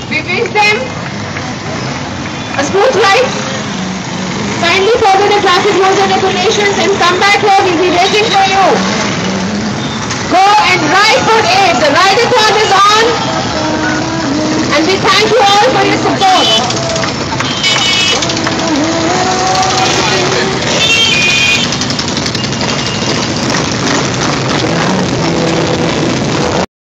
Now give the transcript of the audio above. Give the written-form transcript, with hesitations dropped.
We wish them a smooth ride. Kindly follow the traffic rules and regulations and come back here. We'll be waiting for you. Go and ride for it. The ride-a-thon is on. And we thank you all for your support.